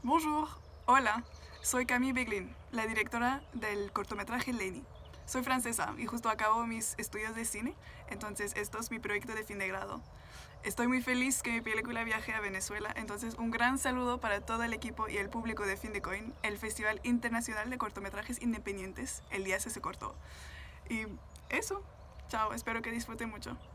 Bonjour, hola, soy Camille Beglin, la directora del cortometraje Lenny. Soy francesa y justo acabo mis estudios de cine, entonces esto es mi proyecto de fin de grado. Estoy muy feliz que mi película viaje a Venezuela, entonces un gran saludo para todo el equipo y el público de Findecoin, el Festival Internacional de Cortometrajes Independientes. El día se cortó. Y eso, chao, espero que disfruten mucho.